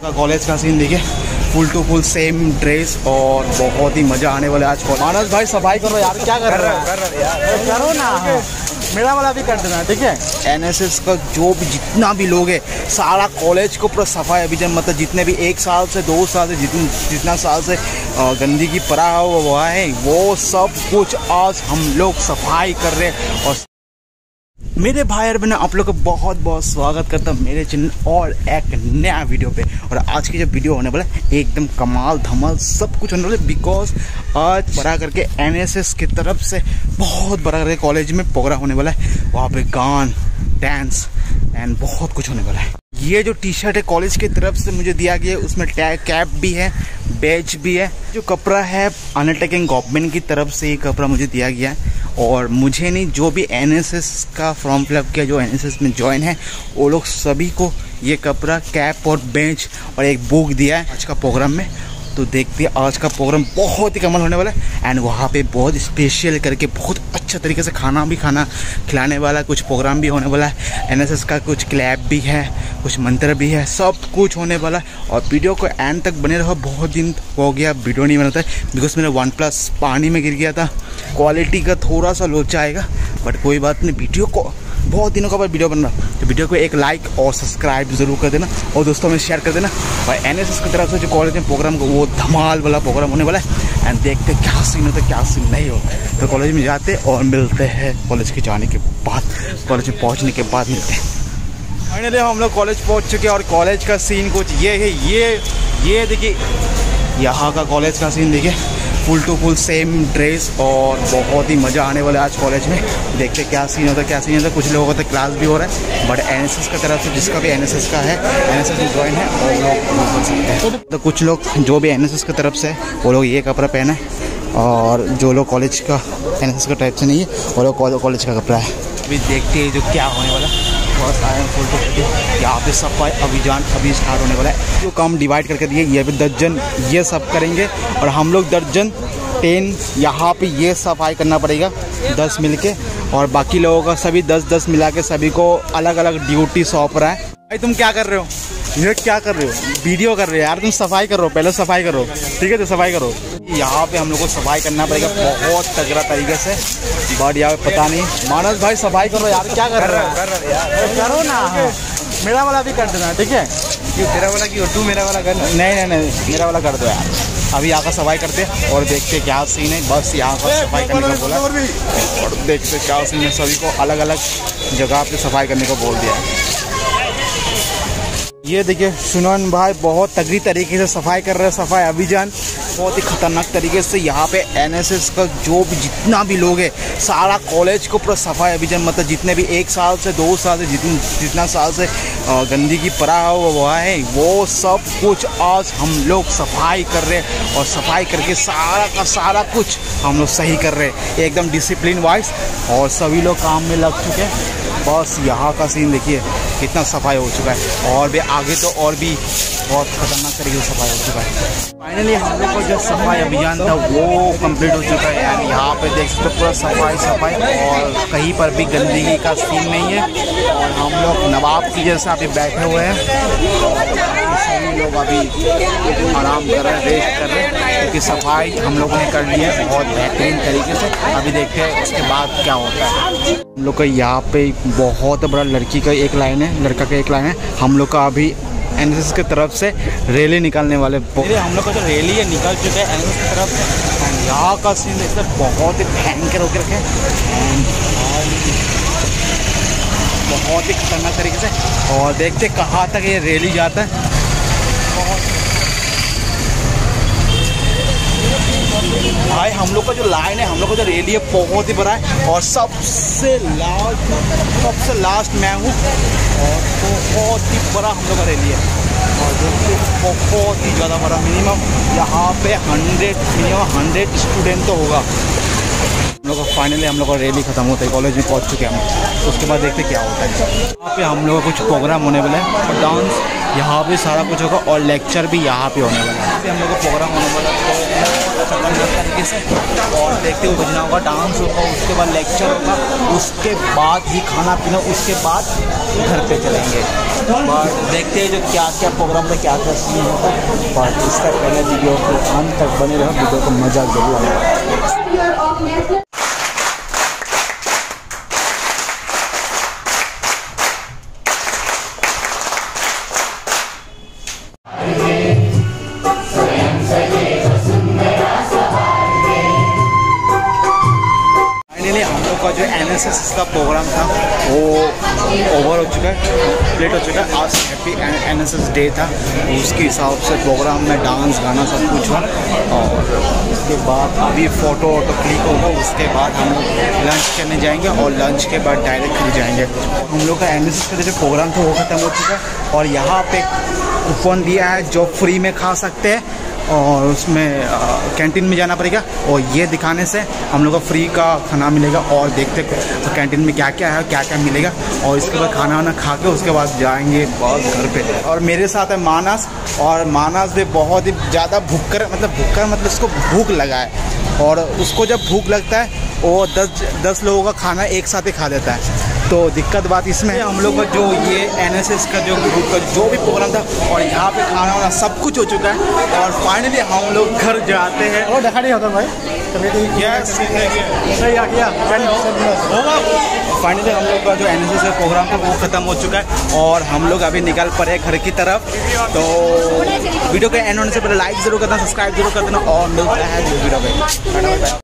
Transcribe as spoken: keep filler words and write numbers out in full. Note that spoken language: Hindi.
कॉलेज का सीन देखिए, full to full same dress और बहुत ही मजा आने वाला है आज। मानस भाई सफाई करो यार, क्या कर रहे हो? कर रहे यार, करो ना, मेरा वाला भी कर देना, ठीक है। एनएसएस का जो भी जितना भी लोग है, सारा कॉलेज को पूरा सफाई अभियान, मतलब जितने भी एक साल से दो साल से जितने जितना साल से गंदगी पड़ा हुआ है वो सब कुछ आज हम लोग सफाई कर रहे हैं। और मेरे भाई और बहन, आप लोग का बहुत बहुत स्वागत करता हूँ मेरे चैनल और एक नया वीडियो पे। और आज की जो वीडियो होने वाला है एकदम कमाल धमाल सब कुछ होने वाला है, बिकॉज आज बड़ा करके एनएसएस की तरफ से बहुत बड़ा करके कॉलेज में प्रोग्राम होने वाला है। वहाँ पे गान, डांस एंड बहुत कुछ होने वाला है। ये जो टी शर्ट है कॉलेज की तरफ से मुझे दिया गया है, उसमें टैग कैप भी है, बैज भी है। जो कपड़ा है अंडरटेकिंग गवर्नमेंट की तरफ से ये कपड़ा मुझे दिया गया है। और मुझे नहीं, जो भी एनएसएस का फॉर्म फिलअप किया, जो एनएसएस में ज्वाइन है, वो लोग सभी को ये कपड़ा, कैप और बेंच और एक बुक दिया है आज का प्रोग्राम में। तो देखते हैं आज का प्रोग्राम बहुत ही कमाल होने वाला है। एंड वहाँ पे बहुत स्पेशल करके बहुत अच्छा तरीके से खाना भी खाना खिलाने वाला कुछ प्रोग्राम भी होने वाला है। एनएसएस का कुछ क्लैप भी है, कुछ मंत्र भी है, सब कुछ होने वाला है। और वीडियो को एंड तक बने रहो। बहुत दिन हो गया वीडियो नहीं बनाता है, बिकॉज मेरा वन प्लस पानी में गिर गया था, क्वालिटी का थोड़ा सा लोचा आएगा, बट कोई बात नहीं। वीडियो को बहुत दिनों का बाद वीडियो बन रहा, तो वीडियो को एक लाइक और सब्सक्राइब जरूर कर देना और दोस्तों में शेयर कर देना। और एनएसएस की तरफ से जो कॉलेज में प्रोग्राम को वो धमाल वाला प्रोग्राम होने वाला है। एंड देखते क्या सीन होता है क्या सीन नहीं होता। तो कॉलेज में जाते और मिलते हैं कॉलेज के जाने के बाद, कॉलेज में पहुँचने के बाद मिलते हैं। फाइनली हम लोग कॉलेज पहुँच चुके हैं और कॉलेज का सीन कुछ ये है। ये ये देखिए यहाँ का कॉलेज का सीन देखिए, full to full same dress और बहुत ही मज़ा आने वाला है आज कॉलेज में। देखते क्या सीन होता है क्या सीन होता है। कुछ लोगों का क्लास भी हो रहा है, बट एनएसएस की तरफ से जिसका भी एनएसएस का है, एनएसएस में ज्वाइन है, और लोग कर सकते हैं। तो कुछ लोग जो भी एनएसएस की तरफ से है वो लोग ये कपड़ा पहना है, और जो लोग कॉलेज का एनएसएस का टाइप से नहीं है वो लोग कॉलेज का कपड़ा है। अभी देखते हैं जो क्या होने वाला है। बस आए फुल टू यहाँ पे सफाई अभियान अभी स्टार्ट होने वाला है। जो काम डिवाइड करके दिए, ये भी दस जन ये सब करेंगे और हम लोग दस जन टेन यहाँ पे ये सफाई करना पड़ेगा, दस मिलके। और बाकी लोगों का सभी दस दस मिला के सभी को अलग अलग ड्यूटी सौंप रहा है। भाई तुम क्या कर रहे हो? ये क्या कर रहे हो? वीडियो कर रहे हो यार, तुम सफाई करो, पहले सफाई करो, ठीक है? तो सफाई करो। यहाँ पे हम लोग को सफाई करना पड़ेगा बहुत तगड़ा तरीके से, बट यहाँ पे पता नहीं। मानस भाई सफाई करो यार, क्या कर रहे हो? कर रहे यार, करो ना, मेरा वाला भी कर देना, ठीक है? क्यों तेरा वाला क्यों? तू मेरा वाला कर। नहीं नहीं नहीं, मेरा वाला कर दो यार। अभी यहाँ का सफाई करते और देखते क्या सीन है। बस यहाँ पर सफाई करने को बोला और देखते क्या सीन है। सभी को अलग अलग जगह पे सफाई करने को बोल दिया है। ये देखिए सुनन भाई बहुत तगड़ी तरीके से सफाई कर रहे हैं, सफाई अभियान बहुत ही खतरनाक तरीके से। यहाँ पे एनएसएस का जो भी जितना भी लोग है, सारा कॉलेज को पूरा सफाई अभियान, मतलब जितने भी एक साल से दो साल से जितने जितना साल से गंदगी पड़ा हुआ है वो सब कुछ आज हम लोग सफाई कर रहे हैं। और सफाई करके सारा का सारा कुछ हम लोग सही कर रहे हैं एकदम डिसिप्लिन वाइज। और सभी लोग काम में लग चुके हैं। बस यहाँ का सीन देखिए कितना सफाई हो चुका है, और भी आगे तो और भी बहुत खतरनाक तरीके से सफाई हो चुका है। फाइनली हम लोग का जो सफाई अभियान था वो कंप्लीट हो चुका है। एंड यहाँ पे देख सकते पूरा सफाई सफाई और कहीं पर भी गंदगी का सीन नहीं है। और हम लोग नवाब की जैसे अभी बैठे हुए हैं, सभी लोग अभी आराम कर रहे हैं, रेस्ट कर रहे हैं, क्योंकि सफाई हम लोगों ने कर ली है बहुत बेहतरीन तरीके से। अभी देखते हैं उसके बाद क्या होता है। हम लोग का यहाँ पे बहुत बड़ा लड़की का एक लाइन है, लड़का का एक लाइन है। हम लोग का अभी एनएसएस की तरफ से रैली निकालने वाले, हम लोग का जो रैली है निकल चुका है एनएसएस की तरफ से। एंड यहाँ का सीन देखते बहुत ही भयंकर होकर रखे, बहुत ही खतरनाक तरीके से। और देखते कहाँ तक ये रैली जाता है। भाई हम लोग का जो लाइन है, हम लोग का जो रैली है बहुत ही बड़ा है, और सबसे लास्ट सबसे लास्ट मैं हूँ, और बहुत ही बड़ा हम लोग का रैली है। और जो बहुत ही ज़्यादा बड़ा, मिनिमम यहाँ पे हंड्रेड मिनिमम हंड्रेड स्टूडेंट तो होगा। हम लोग का फाइनली हम लोग का रैली खत्म होता है, कॉलेज में पहुँच चुके हैं हम। उसके बाद देखते क्या होता है। यहाँ पे हम लोग का कुछ प्रोग्राम होने वाला है, और डांस यहाँ पे सारा कुछ होगा, और लेक्चर भी यहाँ पे होने वाला है। यहाँ पे हम लोग का प्रोग्राम होने वाला है तरीके से, और देखते हुए बजना होगा, डांस होगा, उसके बाद लेक्चर होगा, उसके बाद ही खाना पीना, उसके बाद घर पे चलेंगे। बट देखते हैं जो क्या क्या प्रोग्राम में क्या क्या सीन होता है। बट इससे पहले वीडियो को अंत तक बने रहो, वीडियो को मजा जरूर आएगा। हम लोग का जो एन एस एस का प्रोग्राम था वो ओवर हो चुका है, कंप्लीट हो चुका है। आज happy N S S day था, उसके हिसाब से प्रोग्राम में डांस गाना सब कुछ हुआ। और उसके बाद अभी फ़ोटो वोटो क्लिक होगा, उसके बाद हम लोग लंच करने जाएंगे और लंच के बाद डायरेक्ट घर जाएंगे। हम लोग का एन एस एस का जो प्रोग्राम था वो ख़त्म हो चुका है और यहाँ पे कूपन दिया है जो फ्री में खा सकते हैं और उसमें कैंटीन में जाना पड़ेगा और ये दिखाने से हम लोग को फ्री का खाना मिलेगा। और देखते तो कैंटीन में क्या क्या है, क्या क्या मिलेगा और इसके बाद खाना वाना खा के उसके बाद जाएंगे बस घर पे। और मेरे साथ है मानस, और मानस भी बहुत ही ज़्यादा भूखकर मतलब भूखकर मतलब उसको भूख लगा है और उसको जब भूख लगता है वो दस दस लोगों का खाना एक साथ ही खा लेता है। तो दिक्कत बात इसमें हम लोग का जो ये एन एस एस का जो ग्रुप का जो भी प्रोग्राम था और यहाँ पे खाना वाना सब कुछ हो चुका है और फाइनली हम लोग घर जाते हैं। और देखा नहीं होता भाई होगा। फाइनली हम लोग का जो एन एस एस का प्रोग्राम था वो ख़त्म हो चुका है और हम लोग अभी निकल पड़े घर की तरफ। तो वीडियो के एंड होने से पहले लाइक जरूर करना, सब्सक्राइब जरूर कर देना और मिलता है वीडियो में।